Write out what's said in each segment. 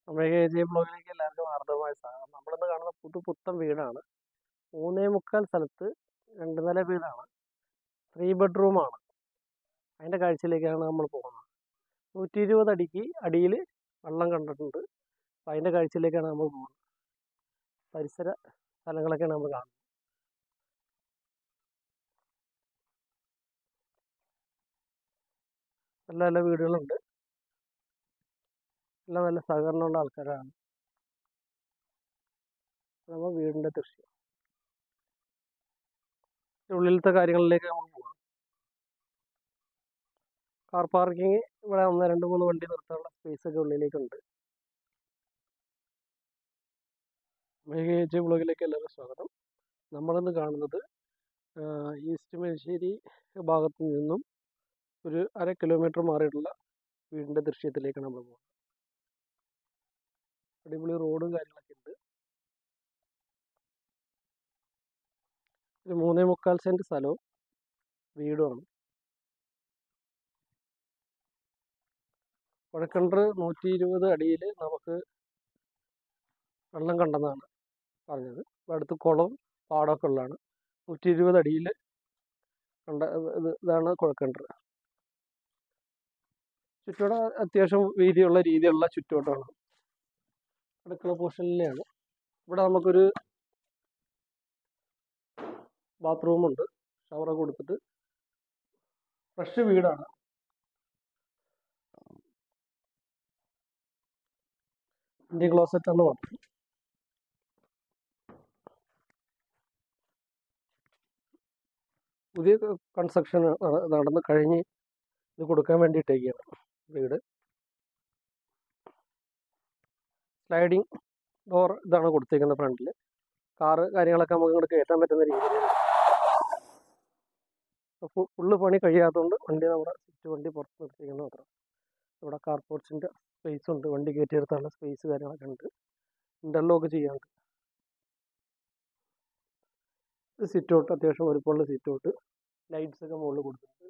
നമ്മുടെ KJ ബ്ലോഗിലേക്ക് എല്ലാവർക്കും ഹാർദവമായ സ്വാഗതം. നമ്മളിന്ന് കാണുന്ന പുത്തൻ വീടാണ്. 3.25 സ്ഥലത്ത് 2 നില വീടാണ്. 3 ബെഡ്റൂമാണ്. അതിൻ്റെ കാഴ്ചയിലേക്കാണ് നമ്മൾ പോകുന്നത്. 120 അടിക്ക് അടിയിൽ വെള്ളം കണ്ടിട്ടുണ്ട്. അപ്പം അതിൻ്റെ കാഴ്ചയിലേക്കാണ് നമ്മൾ പോകുന്നത്. പരിസര സ്ഥലങ്ങളൊക്കെയാണ് നമ്മൾ കാണുന്നത്. നല്ല നല്ല വീടുകളുണ്ട്. നല്ല സഹകരണമുള്ള ആൾക്കാരാണ്. നമ്മൾ വീടിൻ്റെ ദൃശ്യം ഉള്ളിലത്തെ കാര്യങ്ങളിലേക്ക് നമ്മൾ പോകാം. കാർ പാർക്കിങ് ഇവിടെ 1, 2, 3 വണ്ടി നിർത്താനുള്ള സ്പേസ് ഒക്കെ ഉള്ളിലേക്കുണ്ട്. KJ ബ്ലോഗിലേക്ക് എല്ലാവരും സ്വാഗതം. നമ്മളിന്ന് കാണുന്നത് ഈസ്റ്റ് മഞ്ചേരി ഭാഗത്തു നിന്നും ഒരു 1/2 കിലോമീറ്റർ മാറിയിട്ടുള്ള വീടിൻ്റെ ദൃശ്യത്തിലേക്കാണ് നമ്മൾ പോകുന്നത്. അടിപൊളി റോഡും കാര്യങ്ങളൊക്കെ ഉണ്ട്. ഒരു 3.25 സെൻറ്റ് സ്ഥലവും വീടുമാണ്. കുഴൽക്കിണർ 120 അടിയിൽ നമുക്ക് വെള്ളം കണ്ടെന്നാണ് പറഞ്ഞത്. അടുത്ത് കുളം പാടമൊക്കെ ഉള്ളതാണ്. 120 അടിയിൽ കണ്ട ഇതാണ് കുഴൽക്കിണർ. ചുറ്റോടെ അത്യാവശ്യം വീതിയുള്ള രീതിയിലുള്ള ചുറ്റോട്ടമാണ്. അടുക്കള പോർഷനിലെയാണ്. ഇവിടെ നമുക്കൊരു ബാത്റൂമുണ്ട്. ഷവറൊക്കെ കൊടുത്തിട്ട് ഫ്രഷ് വീടാണ്. ഇന്ത്യൻ ക്ലോസറ്റാണ് പറഞ്ഞത്. പുതിയ കൺസ്ട്രക്ഷൻ നടന്ന് കഴിഞ്ഞ് ഇത് കൊടുക്കാൻ വേണ്ടിയിട്ടേക്കാണ് വീട്. സ്ലൈഡിങ് ഡോർ ഇതാണ് കൊടുത്തേക്കുന്നത് ഫ്രണ്ടിൽ. കാറ് കാര്യങ്ങളൊക്കെ നമുക്ക് ഇങ്ങോട്ട് കയറ്റാൻ പറ്റുന്ന രീതിയിൽ. ഫുള്ള് പണി കഴിയാത്തതുകൊണ്ട് വണ്ടി നമ്മുടെ വണ്ടി പുറത്ത് നിർത്തിക്കുന്നത് മാത്രം. ഇവിടെ കാർ പോർച്ചിൻ്റെ സ്പേസ് ഉണ്ട്. വണ്ടി കയറ്റിയെടുത്താനുള്ള സ്പേസ് കാര്യങ്ങളൊക്കെ ഉണ്ട്. ഇൻ്റർലോക്ക് ചെയ്യാനുണ്ട്. ഇത് സിറ്റ് ഔട്ട്, അത്യാവശ്യം വലുപ്പമുള്ള സിറ്റ് ഔട്ട്. ലൈറ്റ്സ് ഒക്കെ മുകളിൽ കൊടുത്തിട്ടുണ്ട്.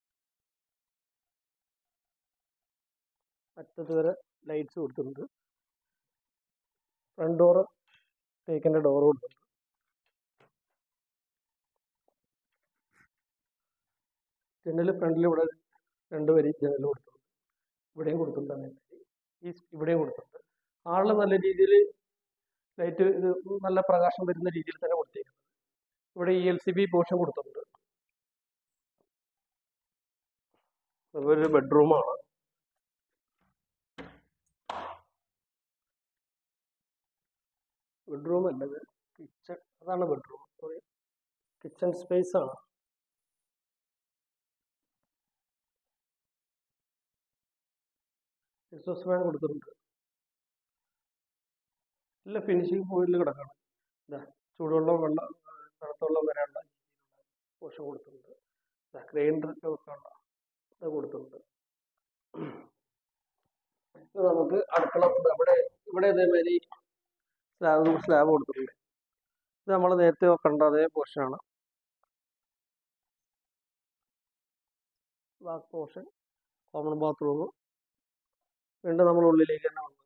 അറ്റത്ത് വരെ ലൈറ്റ്സ് കൊടുത്തിട്ടുണ്ട്. ഫ്രണ്ട് ഡോറ് തേക്കിൻ്റെ ഡോറ് കൊടുത്തിട്ടുണ്ട്. ജനൽ ഫ്രണ്ടിൽ ഇവിടെ 2 വരി ജനൽ കൊടുത്തിട്ടുണ്ട്. ഇവിടെയും കൊടുത്തിട്ടുണ്ട്. ഇവിടെയും കൊടുത്തിട്ടുണ്ട്. ഹാളിൽ നല്ല രീതിയിൽ ലൈറ്റ് ഇത് നല്ല പ്രകാശം വരുന്ന രീതിയിൽ തന്നെ കൊടുത്തിരിക്കുന്നത്. ഇവിടെ ELCB പോർഷൻ കൊടുത്തിട്ടുണ്ട്. അതൊരു ബെഡ്റൂമാണ്. ബെഡ്റൂം അല്ലത് കിച്ചൺ. അതാണ് ബെഡ്റൂം. സോറി, കിച്ചൺ സ്പേസ് ആണ്. എക്സോസ്റ്റ് ഫാൻ കൊടുത്തിട്ടുണ്ട്. എല്ലാം ഫിനിഷിങ് പോയിന്റിൽ കിടക്കണം. ചൂടുവെള്ളം തണുത്തുവെള്ളം വരാനുള്ള പോർഷൻ കൊടുത്തിട്ടുണ്ട്. ഗ്രൈൻഡറൊക്കെ വെക്കാനുള്ള ഇത് കൊടുത്തിട്ടുണ്ട്. നമുക്ക് അടുക്കള ഇവിടെ ഇതേമാതിരി സ്ലാബ് കൊടുത്തിട്ടുണ്ട്. ഇത് നമ്മൾ നേരത്തെ കണ്ട അതേ പോർഷനാണ്. Back portion common bathroom. വീണ്ടും നമ്മൾ ഉള്ളിലേക്ക് തന്നെ വന്നത്.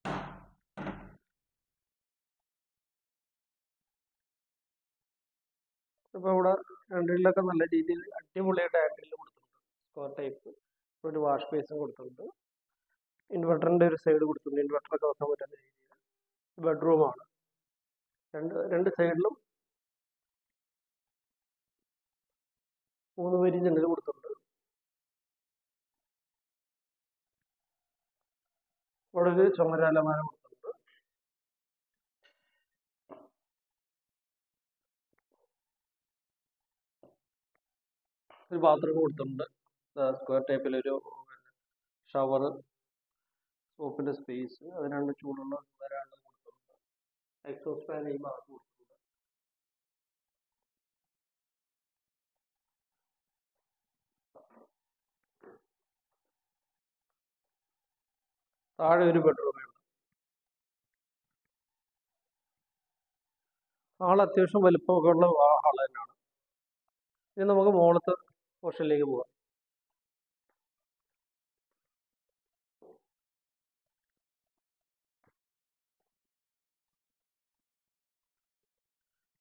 ഇപ്പോൾ ഇവിടെ ഹാൻഡിലൊക്കെ നല്ല രീതിയിൽ അടിപൊളിയായിട്ട് ഹാൻഡിൽ കൊടുത്തിട്ടുണ്ട്. Square type. ഒരു വാഷ് ബേസും കൊടുത്തിട്ടുണ്ട്. ഇൻവെർട്ടറിൻ്റെ ഒരു സൈഡ് കൊടുത്തിട്ടുണ്ട്. ഇൻവെർട്ടറൊക്കെ വെക്കാൻ പറ്റുന്ന രീതിയിൽ. ബെഡ്റൂമാണ്. രണ്ട് സൈഡിലും 3 വരി ജനൽ കൊടുത്തിട്ടുണ്ട്. ഇവിടെ ഒരു ചുമരലമാര കൊടുത്തിട്ടുണ്ട്. ഒരു ബാത്റൂം കൊടുത്തിട്ടുണ്ട്. സ്ക്വയർ ടൈപ്പിലൊരു ഷവർ, സോപ്പിൻ്റെ സ്പേസ്, അതിനുള്ള ചൂടുള്ള വരാനുള്ള കൊടുത്തിട്ടുണ്ട്. എക്സോസ്റ്റ് ഫാൻ ഈ ഭാഗത്ത് കൊടുത്തിട്ടുണ്ട്. താഴെ ഒരു ബെഡ്റൂമേ ഉണ്ട്. ഹാൾ അത്യാവശ്യം വലുപ്പമൊക്കെ ഉള്ള ഹാൾ തന്നെയാണ്. ഇനി നമുക്ക് മുകളത്തെ പോർഷനിലേക്ക് പോകാം.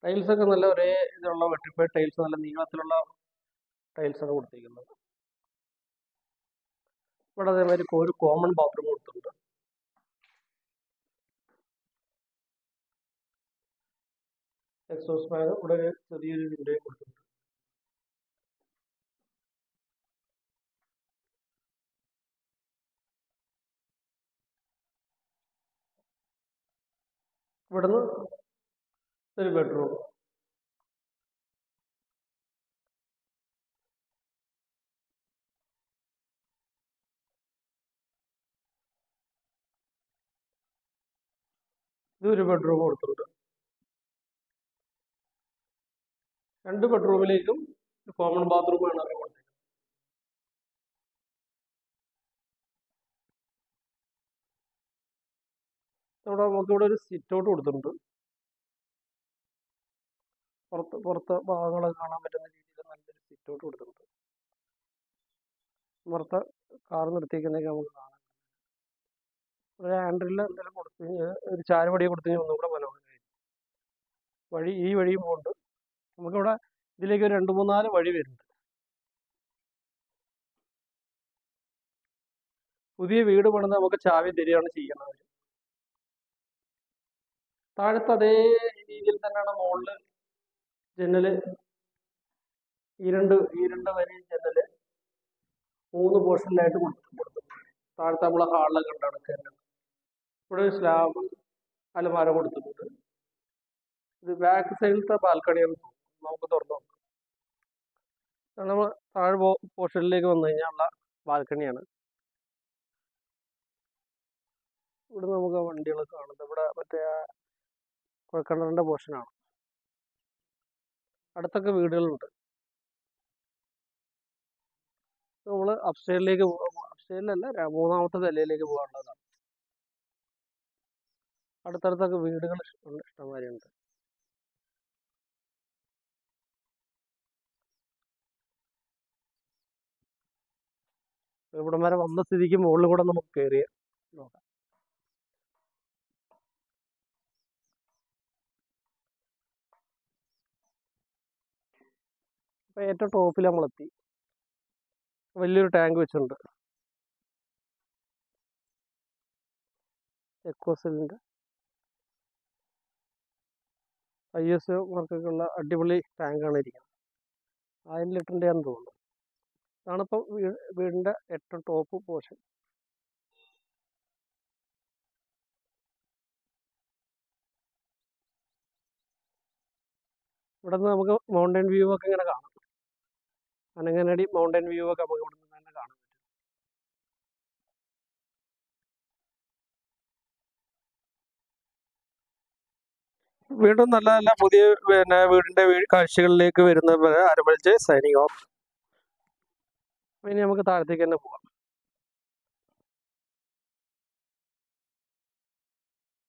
ടൈൽസ് ഒക്കെ നല്ല ഒരേ ഇതുള്ള വെട്ടിപ്പേഡ് ടൈൽസ്, നല്ല നീളത്തിലുള്ള ടൈൽസ് ആണ് കൊടുത്തിരിക്കുന്നത്. ഇവിടെ അതേമാതിരി ഒരു കോമൺ ബാത്റൂം കൊടുത്തിട്ടുണ്ട്. എക്സോസ്റ്റ് ഫാൻ ഇവിടെ ഒരു ചെറിയൊരു വിൻഡോയും കൊടുത്തിട്ടുണ്ട്. ഇവിടുന്ന് ഒരു ബെഡ്റൂം. ഇതൊരു ബെഡ്റൂം കൊടുത്തിട്ടുണ്ട്. 2 ബെഡ്റൂമിലേക്കും കോമൺ ബാത്റൂം ആണ് കൊടുത്തിരിക്കുന്നത്. നമുക്കിവിടെ ഒരു സിറ്റ് ഔട്ട് കൊടുത്തിട്ടുണ്ട്. പുറത്തെ ഭാഗങ്ങളൊക്കെ കാണാൻ പറ്റുന്ന രീതിയിൽ നല്ലൊരു സിറ്റ് ഔട്ട് കൊടുത്തിട്ടുണ്ട്. പുറത്തെ കാർ നിർത്തിക്കുന്നതൊക്കെ നമുക്ക് കാണാം. ഒരു ഹാൻഡിൽ എന്തെങ്കിലും കൊടുത്തു കഴിഞ്ഞാൽ, ഒരു ചാരുപടി കൊടുത്തു കഴിഞ്ഞാൽ ഒന്നും കൂടെ മനോഹരമായി. ഈ വഴിയും പോകുന്നുണ്ട്. നമുക്കിവിടെ ഇതിലേക്ക് ഒരു 2-3-4 വഴി വരുന്നുണ്ട്. പുതിയ വീട് പണിത് നമുക്ക് ചാവി തരികയാണ് ചെയ്യുന്നത്. താഴത്തെ അതേ രീതിയിൽ തന്നെയാണ് മുകളിൽ ജനല്. ഈ രണ്ട് വരി ജനല് 3 പോർഷനിലായിട്ട് കൊടുത്തു. താഴത്തെ നമ്മളെ ഹാളിലൊക്കെ ഉണ്ടാണ്. ഇവിടെ ഒരു സ്ലാബ് അലമാര കൊടുത്തിട്ടുണ്ട്. ഇത് ബാക്ക് സൈഡിലത്തെ ബാൽക്കണിയാണ്. നമുക്ക് തുറന്നു നോക്കാം. നമ്മൾ താഴെ പോർഷനിലേക്ക് വന്നു കഴിഞ്ഞാൽ ഉള്ള ബാൽക്കണിയാണ്. ഇവിടെ നമുക്ക് വണ്ടികളൊക്കെ കാണുന്നത്. ഇവിടെ മറ്റേ കുഴൽക്കിണറിന്റെ പോർഷനാണ്. അടുത്തൊക്കെ വീടുകളുണ്ട്. നമ്മൾ അപ്സ്റ്റേറിലേക്ക് അപ്സ്റ്റേറിലല്ല, 3ാമത്തെ നിലയിലേക്ക് പോകാനുള്ളതാണ്. അടുത്തടുത്തൊക്കെ വീടുകൾ ഇഷ്ടംമാതിരി ഉണ്ട്. ഇവിടം വരെ വന്ന സ്ഥിതിക്ക് മുകളിൽ കൂടെ നമുക്ക് കയറി നോക്കാം. അപ്പൊ ഏറ്റവും ടോപ്പിൽ നമ്മളെത്തി. വലിയൊരു ടാങ്ക് വെച്ചിട്ടുണ്ട്. എക്കോസെല്ലിന്റെ ISO മാർക്കൊക്കെ ഉള്ള അടിപൊളി ടാങ്കാണ് ഇരിക്കുന്നത്. 1000 ലിറ്ററിൻ്റെ ആണെന്ന് തോന്നുന്നു. ഇതാണിപ്പം വീടിന്റെ ഏറ്റവും ടോപ്പ് പോർഷൻ. ഇവിടെ നിന്ന് നമുക്ക് മൗണ്ടൻ വ്യൂ ഒക്കെ ഇങ്ങനെ കാണാം. അനങ്ങനടി മൗണ്ടൻ വ്യൂ ഒക്കെ നമുക്ക് ഇവിടെ നിന്ന് തന്നെ കാണാം. വീണ്ടും നല്ല നല്ല പുതിയ വീടിന്റെ കാഴ്ചകളിലേക്ക് വരുന്നത് വരെ ആരംഭിച്ച് സൈനിങ് ഓഫ്. ഇനി നമുക്ക് താഴത്തേക്ക് തന്നെ പോകാം.